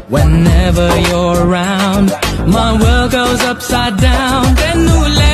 Whenever you're around, my world goes upside down. Then